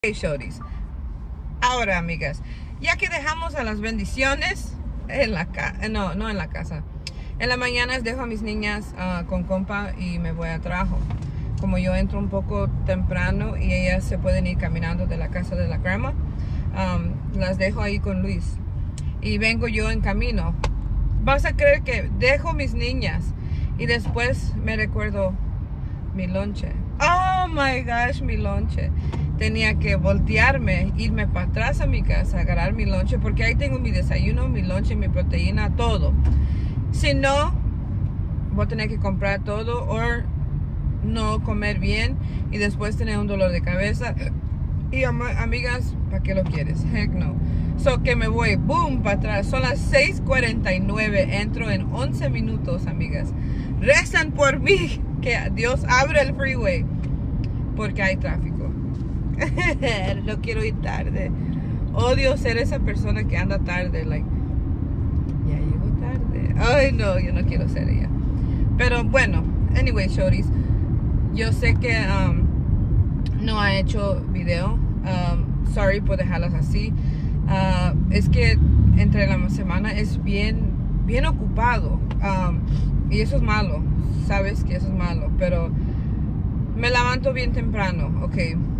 Hey, shorties. Ahora, amigas, ya que dejamos a las bendiciones en la casa, no en la casa. En las mañanas dejo a mis niñas con compa y me voy a trabajo. Como yo entro un poco temprano y ellas se pueden ir caminando de la casa de la grandma, las dejo ahí con Luis. Y vengo yo en camino. Vas a creer que dejo mis niñas y después me recuerdo mi lonche. Oh my gosh, mi lonche. Tenía que voltearme, irme para atrás a mi casa, agarrar mi lonche, porque ahí tengo mi desayuno, mi lonche, mi proteína, todo. Si no, voy a tener que comprar todo o no comer bien y después tener un dolor de cabeza. Y amigas, ¿para qué lo quieres? Heck no. So que me voy, boom, para atrás. Son las 6:49, entro en 11 minutos, amigas. Rezan por mí, que Dios abra el freeway, porque hay tráfico. No quiero ir tarde. Odio ser esa persona que anda tarde. Like, ya llegó tarde. Ay, no, yo no quiero ser ella. Pero bueno, anyway, shorties, yo sé que no ha hecho video. Sorry por dejarlas así. Es que entre la semana es bien ocupado. Y eso es malo. Sabes que eso es malo. Pero me levanto bien temprano. Ok.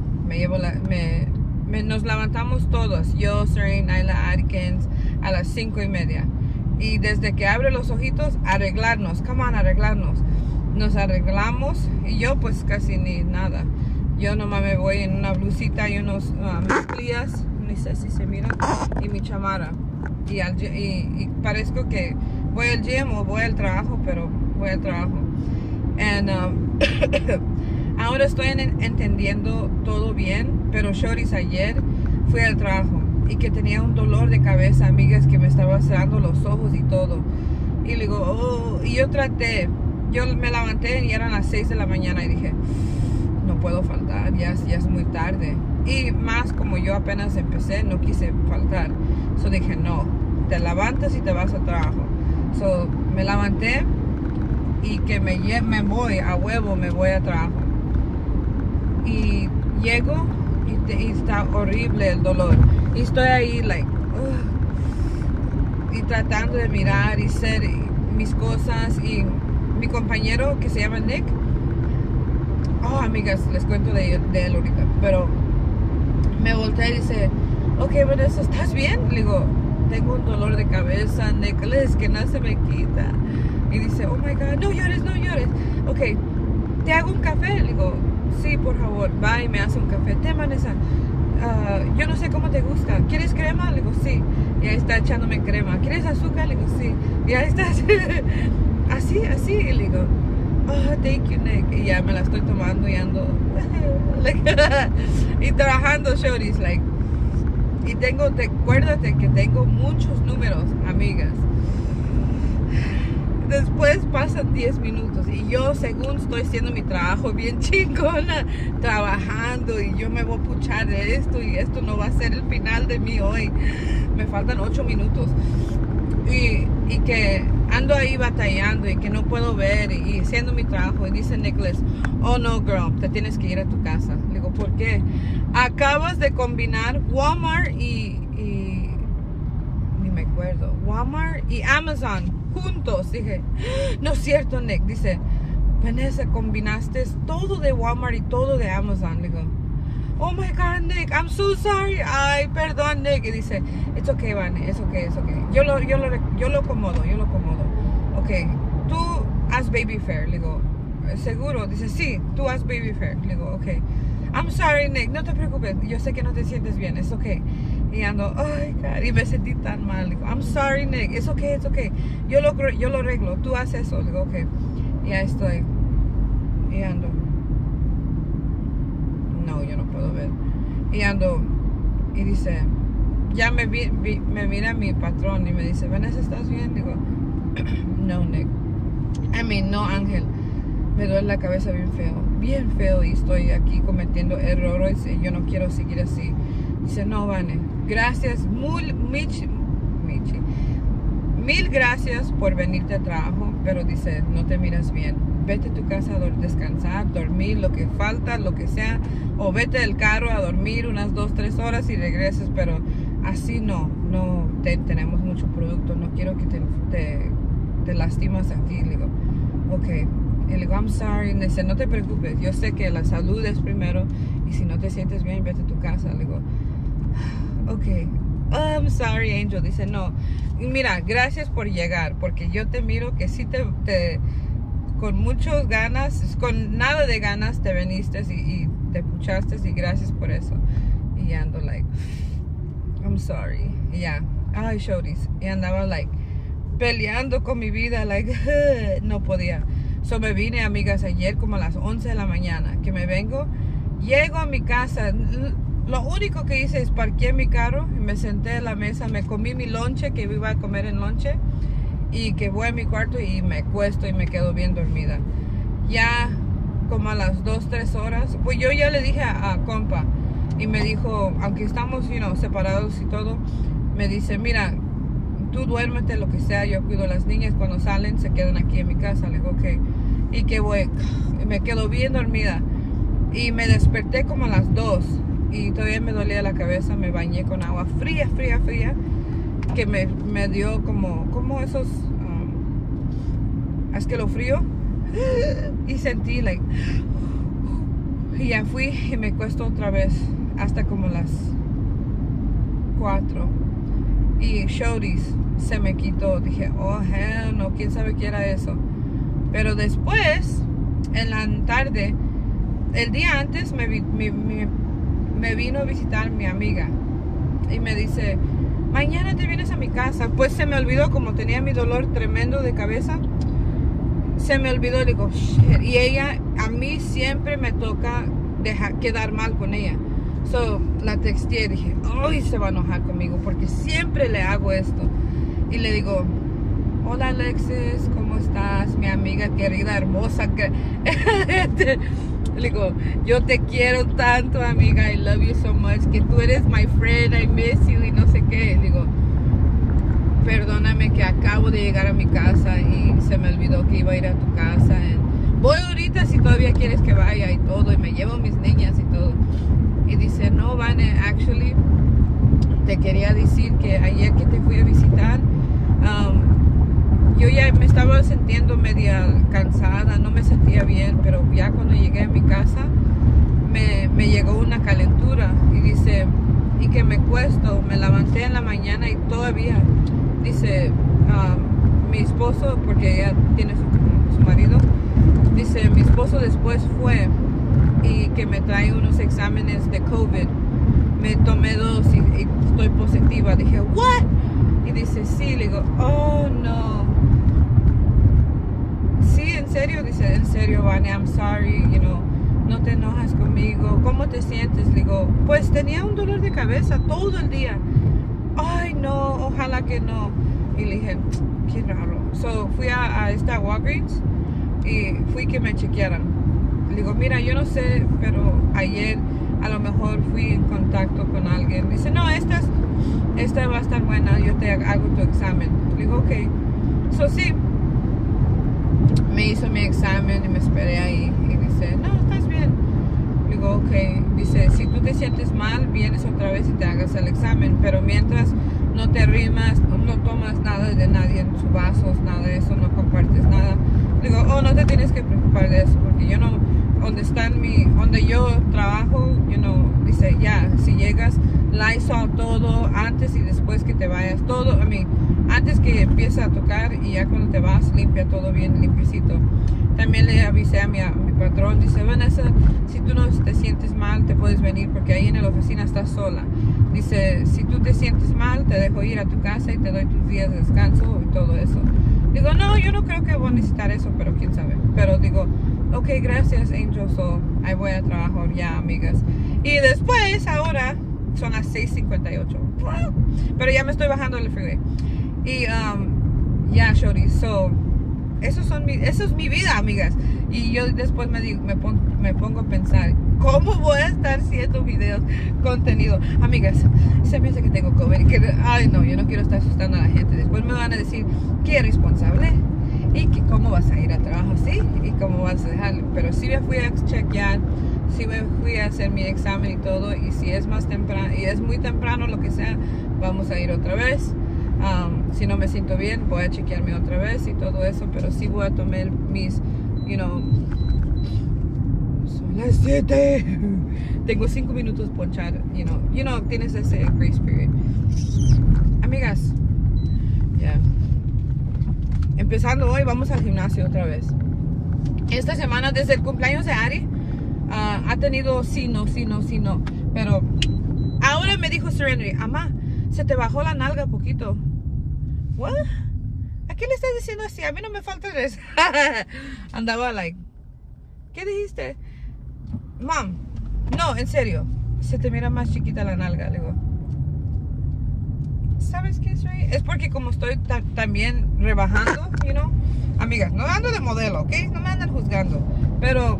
Nos levantamos todos, yo, Serene, Naila, Atkins, a las 5:30. Y desde que abre los ojitos, arreglarnos, come on, arreglarnos. Nos arreglamos y yo pues casi ni nada. Yo nomás me voy en una blusita y unos mezclillas, no sé si se miran, y mi chamarra. Y parezco que voy al gym o voy al trabajo, pero voy al trabajo. Ahora estoy entendiendo todo bien, pero shorties, ayer fui al trabajo y que tenía un dolor de cabeza, amigas, que me estaba cerrando los ojos y todo. Y le digo, oh, y yo me levanté y eran las 6 de la mañana y dije, no puedo faltar, ya es muy tarde. Y más como yo apenas empecé, no quise faltar. So dije, no, te levantas y te vas al trabajo. So me levanté y que me voy a huevo, me voy a trabajo. Y llego y está horrible el dolor. Y estoy ahí, like, y tratando de mirar y hacer mis cosas. Y mi compañero, que se llama Nick, oh, amigas, les cuento de él ahorita. Pero me voltea y dice, ok, Vanessa, ¿estás bien? Le digo, tengo un dolor de cabeza, Nicholas, que no se me quita. Y dice, oh my God, no llores, no llores. Ok, ¿te hago un café? Le digo, sí, por favor. Va y me hace un café. Vanessa, yo no sé cómo te gusta. ¿Quieres crema? Le digo, sí. Y ahí está echándome crema. ¿Quieres azúcar? Le digo, sí. Y ahí está así. Y le digo, oh, thank you, Nick. Y ya me la estoy tomando y ando y trabajando, shorties, like. Y acuérdate que tengo muchos números, amigas. Después pasan 10 minutos y yo, según estoy haciendo mi trabajo bien chingona, trabajando, y yo me voy a puchar de esto y esto no va a ser el final de mí hoy. Me faltan 8 minutos y que ando ahí batallando y que no puedo ver y haciendo mi trabajo. Y dice Nicholas, oh no, girl, te tienes que ir a tu casa. Le digo, ¿por qué? Acabas de combinar Walmart y ni me acuerdo, Walmart y Amazon juntos. Dije, no es cierto, Nick. Dice, Vanessa, combinaste todo de Walmart y todo de Amazon. Le digo, oh my God, Nick, I'm so sorry. Ay, perdón, Nick. Y dice, it's okay, Vanessa, it's okay. Yo lo acomodo. Ok, tú haz baby fair. Le digo, ¿seguro? Dice, sí, tú haz baby fair. Le digo, ok. I'm sorry, Nick, no te preocupes. Yo sé que no te sientes bien, es okay. Y ando, ay, God, y me sentí tan mal. Digo, I'm sorry, Nick, it's okay. Yo lo arreglo, tú haces eso. Digo, ok. Y ahí estoy. Y ando. No, yo no puedo ver. Y ando. Y dice, ya me mira mi patrón y me dice, Vanessa, ¿estás bien? Digo, no, Nick. No, Ángel. Me duele la cabeza bien feo, y estoy aquí cometiendo errores y yo no quiero seguir así. Dice, no, Vane, gracias, mil gracias por venirte a trabajo, pero dice, no te miras bien. vete a tu casa a descansar, dormir, lo que falta, lo que sea, o vete del carro a dormir unas 2-3 horas y regreses, pero así no tenemos mucho producto, no quiero que te lastimas aquí. Le digo, ok, y le digo, I'm sorry. Le dice, no te preocupes, yo sé que la salud es primero, y si no te sientes bien, vete a tu casa. Le digo, ok, I'm sorry, Angel. Dice, no, mira, gracias por llegar, porque yo te miro que sí con muchas ganas, con nada de ganas te viniste y te puchaste, y gracias por eso. Y ando like, I'm sorry. Y ya, ay, shorties. Y andaba like peleando con mi vida, like no podía. So me vine, amigas, ayer como a las 11 de la mañana, que me vengo, llego a mi casa. Lo único que hice es parqué mi carro, me senté en la mesa, me comí mi lonche que iba a comer en lonche, y que voy a mi cuarto y me acuesto y me quedo bien dormida. Ya como a las 2-3 horas, pues yo ya le dije a compa, y me dijo, aunque estamos separados y todo, me dice, mira, tú duérmete, lo que sea, yo cuido a las niñas, cuando salen se quedan aquí en mi casa. Le digo, ok, y que voy, me quedo bien dormida, y me desperté como a las 2 y todavía me dolía la cabeza. Me bañé con agua fría, que me dio como esos es que lo frío, y sentí like, y ya fui y me acuesto otra vez hasta como las 4, y shorties se me quitó. Dije, oh hell no, quién sabe qué era eso. Pero después, en la tarde, el día antes me vino a visitar mi amiga y me dice, mañana te vienes a mi casa. Pues se me olvidó, como tenía mi dolor tremendo de cabeza, se me olvidó. Le digo, shit. Y ella, a mí siempre me toca quedar mal con ella. So, la texteé, dije, ay, se va a enojar conmigo porque siempre le hago esto. Y le digo, hola Alexis, ¿cómo estás? Mi amiga querida, hermosa. Le digo, yo te quiero tanto, amiga, I love you so much, que tú eres my friend, I miss you, y no sé qué. Le digo, perdóname que acabo de llegar a mi casa y se me olvidó que iba a ir a tu casa. Voy ahorita si todavía quieres que vaya y todo, y me llevo mis niñas y todo. Y dice, no, Vane, actually, te quería decir que ayer que te fui a visitar, yo ya me estaba sintiendo media cansada, no me sentía bien, pero ya cuando llegué a mi casa me llegó una calentura, y dice, y que me cuesto, me levanté en la mañana y todavía, dice, mi esposo, porque ella tiene su marido, dice, mi esposo después fue y que me trae unos exámenes de COVID, me tomé 2 y estoy positiva. Dije, what? Y dice, sí. Le digo, oh no. Sí, en serio. Dice, en serio, Vane, I'm sorry, no te enojas conmigo, ¿cómo te sientes? Le digo, pues tenía un dolor de cabeza todo el día. Ay no, ojalá que no. Y le dije, qué raro. So fui a esta Walgreens y fui que me chequearan. Le digo, mira, yo no sé, pero ayer a lo mejor fui en contacto con alguien. Dice, no, esta va a estar buena, yo te hago tu examen. Le digo, ok. So sí, me hizo mi examen y me esperé ahí. Y dice, no, estás bien. Le digo, ok. Dice, si tú te sientes mal, vienes otra vez y te hagas el examen. Pero mientras no te arrimas, no tomas nada de nadie en sus vasos, nada de eso, no compartes nada. Le digo, oh, no te tienes que preocupar de eso, porque yo no, donde yo trabajo, dice, ya, si llegas, Lysol todo, antes y después que te vayas, todo, antes que empiece a tocar, y ya cuando te vas, limpia todo bien limpiecito. También le avisé a mi patrón, dice, Vanessa, si tú no te sientes mal, te puedes venir, porque ahí en la oficina estás sola. Dice, si tú te sientes mal, te dejo ir a tu casa y te doy tus días de descanso y todo eso. Digo, no, yo no creo que voy a necesitar eso, pero quién sabe. Pero digo, ok, gracias, Angel. So, ahí voy a trabajar ya, amigas. Y después, ahora, son las 6:58. Pero ya me estoy bajando del freeway. Y, ya, shorty. So, eso es mi vida, amigas. Y yo después me pongo a pensar, ¿cómo voy a estar haciendo videos, contenido? Amigas, se me hace que tengo COVID. Ay, no, yo no quiero estar asustando a la gente. Después me van a decir, ¿qué irresponsable? y que cómo vas a ir a trabajo, sí, y cómo vas a dejarlo. Pero sí me fui a chequear, sí me fui a hacer mi examen y todo, y si es más temprano, y es muy temprano, lo que sea, vamos a ir otra vez. Si no me siento bien, voy a chequearme otra vez y todo eso, pero sí voy a tomar mis, son las 7. Tengo 5 minutos ponchar, tienes ese grace period. Amigas, ya. Empezando hoy, vamos al gimnasio otra vez. Esta semana, desde el cumpleaños de Ari, ha tenido sí, no. Pero ahora me dijo Serenity, mamá, se te bajó la nalga poquito. ¿What? ¿A qué le estás diciendo así? A mí no me falta eso. Andaba like, ¿qué dijiste? Mom, no, en serio, se te mira más chiquita la nalga. Le digo, ¿sabes qué es, Ray? Es porque como estoy también rebajando, Amigas, no ando de modelo, ¿ok? No me andan juzgando. Pero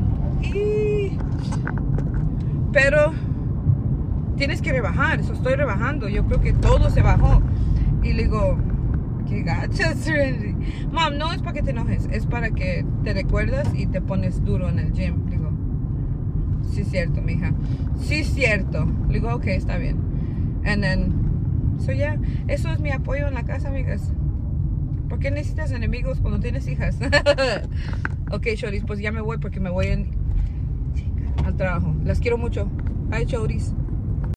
tienes que rebajar, eso estoy rebajando. Yo creo que todo se bajó. Y le digo, qué gacha, Serenity. Mom, no es para que te enojes, es para que te recuerdas y te pones duro en el gym. Le digo, sí, cierto, mija. Sí, cierto. Le digo, ok, está bien. And then, eso es mi apoyo en la casa, amigas. ¿Por qué necesitas enemigos cuando tienes hijas? Ok, choris, pues ya me voy porque me voy al trabajo. Las quiero mucho. Bye, choris.